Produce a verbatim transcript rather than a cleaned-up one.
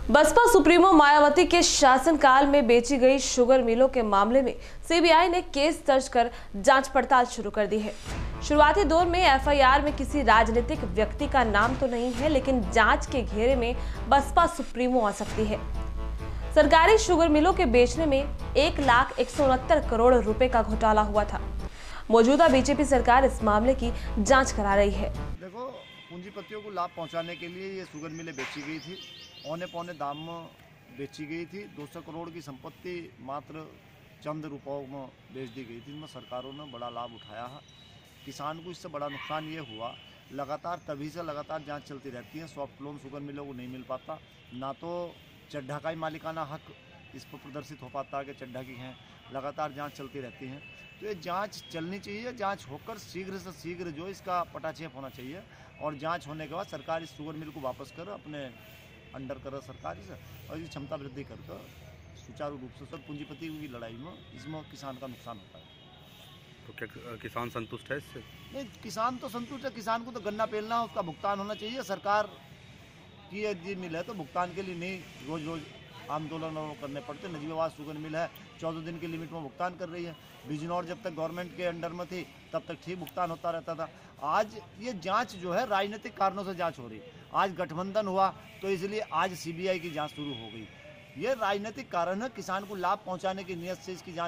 Baspa supremo Mayawati के शासनकाल में बेची गई शुगर मिलों के मामले में सीबीआई ने केस दर्ज कर जांच पड़ताल शुरू कर दी है। शुरुआती दौर में एफआईआर में किसी राजनीतिक व्यक्ति का नाम तो नहीं है, लेकिन जांच के घेरे में बसपा सुप्रीमो आ सकती है। सरकारी शुगर मिलों के बेचने में एक लाख एक सौ उनहत्तर करोड़ रुपए का घोटाला हुआ था। मौजूदा बीजेपी सरकार इस मामले की जांच करा रही है। देखो, पूंजीपतियों को लाभ पहुंचाने के लिए ये शुगर मिलें बेची गई थी, औने पौने दाम में बेची गई थी। दो सौ करोड़ की संपत्ति मात्र चंद रुपयों में बेच दी गई थी। इनमें सरकारों ने बड़ा लाभ उठाया है। किसान को इससे बड़ा नुकसान ये हुआ, लगातार तभी से लगातार जांच चलती रहती है। सॉफ्ट लोन शुगर मिलों को नहीं मिल पाता, ना तो चड्ढा का ही मालिकाना हक इस पर प्रदर्शित हो पाता है कि चड्ढा की हैं। लगातार जांच चलती रहती है, तो ये जांच चलनी चाहिए। जांच होकर शीघ्र से शीघ्र जो इसका पटाक्षेप होना चाहिए, और जांच होने के बाद सरकार इस शुगर मिल को वापस कर अपने अंडर करे सरकार से, और इसकी क्षमता वृद्धि करके सुचारू रूप से सब पूंजीपति की लड़ाई में इसमें किसान का नुकसान होता है। तो क्या किसान संतुष्ट है इससे? नहीं, किसान तो संतुष्ट है। किसान को तो गन्ना पेलना है, उसका भुगतान होना चाहिए। सरकार की यदि मिल है तो भुगतान के लिए नहीं रोज रोज आंदोलन करने पड़ते। नजीबाबाद शुगर मिल है, चौदह दिन की लिमिट में भुगतान कर रही है। बिजनौर जब तक गवर्नमेंट के अंडर में थी तब तक ठीक भुगतान होता रहता था। आज ये जांच जो है राजनीतिक कारणों से जांच हो रही है। आज गठबंधन हुआ तो इसलिए आज सीबीआई की जांच शुरू हो गई। ये राजनीतिक कारण है। किसान को लाभ पहुंचाने की नीयत से इसकी जांच